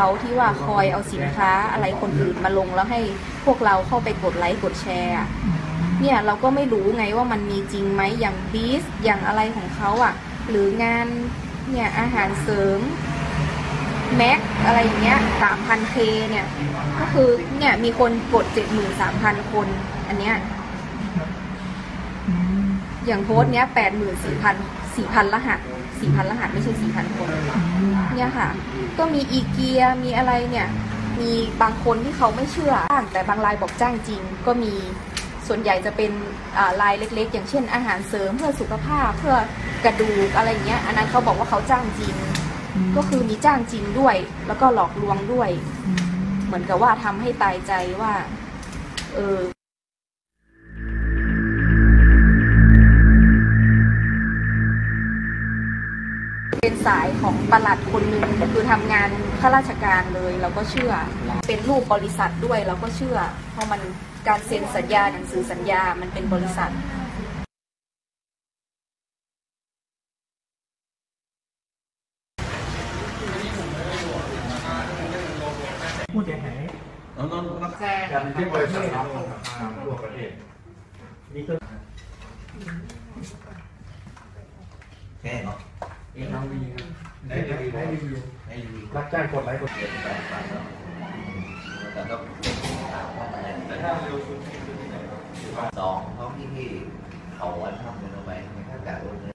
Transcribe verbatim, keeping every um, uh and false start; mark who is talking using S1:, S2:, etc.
S1: เขาที่ว่าคอยเอาสินค้าอะไรคนอื่นมาลงแล้วให้พวกเราเข้าไปกดไลค์กดแชร์เนี่ยเราก็ไม่รู้ไงว่ามันมีจริงไหมอย่างบีสอย่างอะไรของเขาอ่ะหรืองานเนี่ยอาหารเสริมแม็กอะไรอย่างเงี้ยสามพันเคเนี่ยก็คือเนี่ยมีคนกดเจ็ดหมื่นสามพันคนอันเนี้ยอย่างโพสเนี้ยแปดหมื่นสี่พันสี่พันรหัสสี่พันรหัสไม่ใช่สี่พันคนเนี่ยค่ะก็มีอีเกียมีอะไรเนี่ยมีบางคนที่เขาไม่เชื่อแต่บางรายบอกจ้างจริงก็มีส่วนใหญ่จะเป็นรายเล็กๆอย่างเช่นอาหารเสริมเพื่อสุขภาพเพื่อกระดูกอะไรเงี้ยอันนั้นเขาบอกว่าเขาจ้างจริงก็คือมีจ้างจริงด้วยแล้วก็หลอกลวงด้วยเหมือนกับว่าทำให้ตายใจว่าเออเป็นสายของปลัดคนหนึ่งคือทำงานข้าราชการเลยเราก็เชื่อเป็นรูปบริษัทด้วยเราก็เชื่อเพราะมันการเซ็นสัญญาหนังสือสัญญามันเป็นบริษัท
S2: ผู้เสียหายน้องน้องแจ้งกันที่บริษัทเราทั่วประเทศนี่ก็
S3: แค่เนาะ
S2: เอ็นวีได้รีวิวได้รีวิวได้รีวิวรับจ้างกดไลค์กดแชร์แต่ฟังเนาะ
S3: แต่ต้องแต่ถ้าเร็วสุดสองท้องที่ที่เขาวันทำเป็นเอาไว้ถ้าแต่